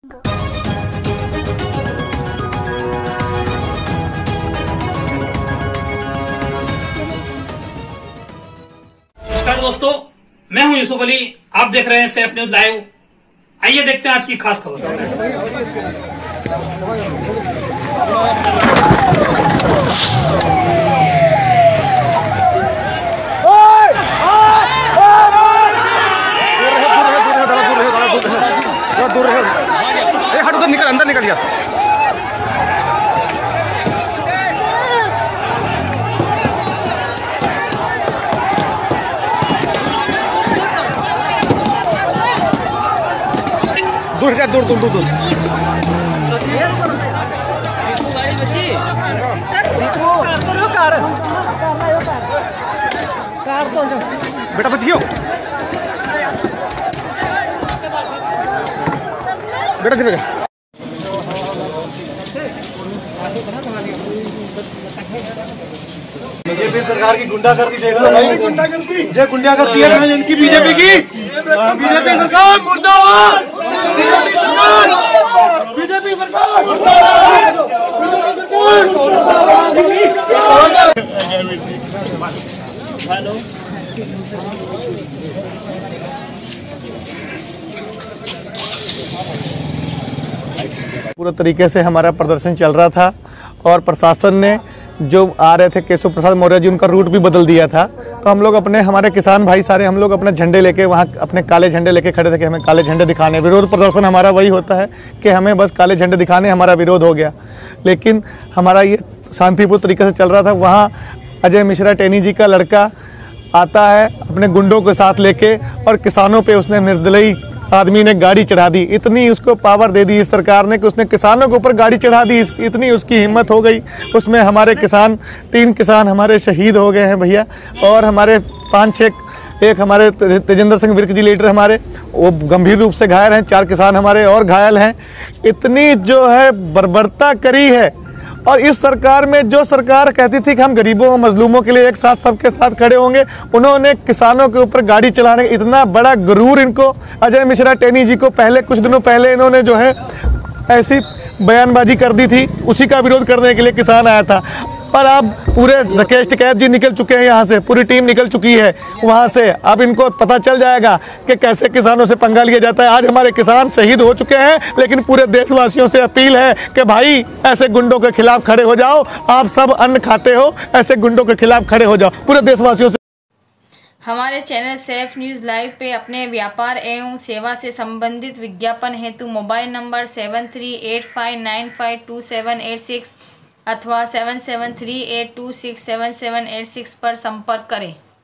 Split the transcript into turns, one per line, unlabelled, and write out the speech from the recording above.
नमस्कार दोस्तों, मैं हूं यूसुफ अली। आप देख रहे हैं सैफ न्यूज लाइव। आइए देखते हैं आज की खास खबर।
दूर रहे, हट उधर निकल, अंदर निकल गया। दूर जा, दूर दूर दूर दूर। बेटा बच गयो, बेटा गिर गया।
बीजेपी सरकार की गुंडागर्दी देख लो भाई, गुंडागर्दी है इनकी बीजेपी की। बीजेपी सरकार मुर्दाबाद, बीजेपी सरकार मुर्दाबाद, हेलो।
पूरा तरीके से हमारा प्रदर्शन चल रहा था और प्रशासन ने जो आ रहे थे केशव प्रसाद मौर्य जी, उनका रूट भी बदल दिया था। तो हम लोग हमारे किसान भाई सारे हम लोग अपने झंडे लेके वहाँ अपने काले झंडे लेके खड़े थे कि हमें काले झंडे दिखाने। विरोध प्रदर्शन हमारा वही होता है कि हमें बस काले झंडे दिखाने, हमारा विरोध हो गया। लेकिन हमारा ये शांतिपूर्ण तरीके से चल रहा था। वहाँ अजय मिश्रा टेनी जी का लड़का आता है अपने गुंडों के साथ लेके और किसानों पे उसने निर्दयी आदमी ने गाड़ी चढ़ा दी। इतनी उसको पावर दे दी इस सरकार ने कि उसने किसानों के ऊपर गाड़ी चढ़ा दी। इतनी उसकी हिम्मत हो गई। उसमें हमारे किसान 3 किसान हमारे शहीद हो गए हैं भैया, और हमारे 5-6 एक हमारे तेजेंद्र सिंह विर्क जी लीडर हमारे वो गंभीर रूप से घायल हैं। 4 किसान हमारे और घायल हैं। इतनी जो है बर्बरता करी है। और इस सरकार में जो सरकार कहती थी कि हम गरीबों और मजलूमों के लिए एक साथ सबके साथ खड़े होंगे, उन्होंने किसानों के ऊपर गाड़ी चलाने इतना बड़ा गुरूर इनको अजय मिश्रा टेनी जी को पहले कुछ दिनों पहले इन्होंने जो है ऐसी बयानबाजी कर दी थी, उसी का विरोध करने के लिए किसान आया था। पर अब पूरे राकेश टिकैत जी निकल चुके हैं, यहाँ से पूरी टीम निकल चुकी है वहाँ से। अब इनको पता चल जाएगा कि कैसे किसानों से पंगा लिया जाता है। आज हमारे किसान शहीद हो चुके हैं, लेकिन पूरे देशवासियों से अपील है कि भाई ऐसे गुंडों के खिलाफ खड़े हो जाओ। आप सब अन्न खाते हो, ऐसे गुंडों के खिलाफ खड़े हो जाओ पूरे देशवासियों से।
हमारे चैनल सैफ न्यूज़ लाइव पे अपने व्यापार एवं सेवा से संबंधित विज्ञापन हेतु मोबाइल नंबर 7385952786 अथवा 7738267786 पर संपर्क करें।